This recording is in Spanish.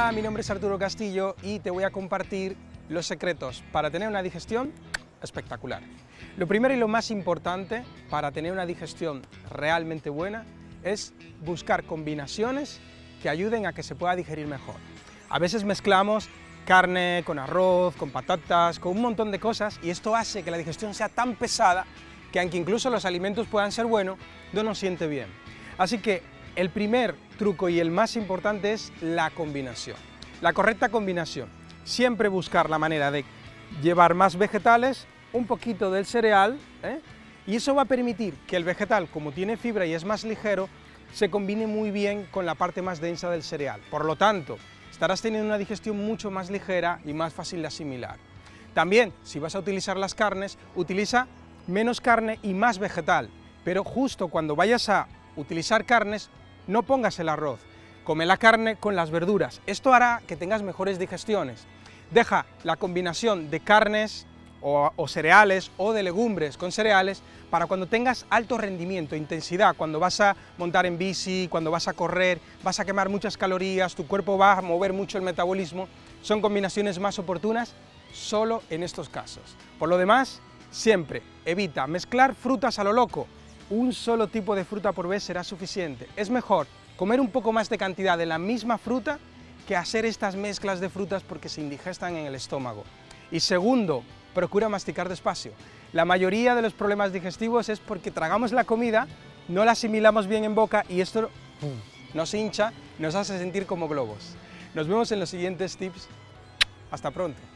Hola, mi nombre es Arturo Castillo y te voy a compartir los secretos para tener una digestión espectacular. Lo primero y lo más importante para tener una digestión realmente buena es buscar combinaciones que ayuden a que se pueda digerir mejor. A veces mezclamos carne con arroz, con patatas, con un montón de cosas y esto hace que la digestión sea tan pesada que aunque incluso los alimentos puedan ser buenos, no nos siente bien. Así que el primer truco y el más importante es la combinación, la correcta combinación. Siempre buscar la manera de llevar más vegetales, un poquito del cereal, y eso va a permitir que el vegetal, como tiene fibra y es más ligero, se combine muy bien con la parte más densa del cereal. Por lo tanto, estarás teniendo una digestión mucho más ligera y más fácil de asimilar. También, si vas a utilizar las carnes, utiliza menos carne y más vegetal, pero justo cuando vayas a utilizar carnes, no pongas el arroz, come la carne con las verduras. Esto hará que tengas mejores digestiones. Deja la combinación de carnes o cereales o de legumbres con cereales para cuando tengas alto rendimiento, intensidad, cuando vas a montar en bici, cuando vas a correr, vas a quemar muchas calorías, tu cuerpo va a mover mucho el metabolismo. Son combinaciones más oportunas solo en estos casos. Por lo demás, siempre evita mezclar frutas a lo loco. Un solo tipo de fruta por vez será suficiente. Es mejor comer un poco más de cantidad de la misma fruta que hacer estas mezclas de frutas porque se indigestan en el estómago. Y segundo, procura masticar despacio. La mayoría de los problemas digestivos es porque tragamos la comida, no la asimilamos bien en boca y esto nos hincha, nos hace sentir como globos. Nos vemos en los siguientes tips. Hasta pronto.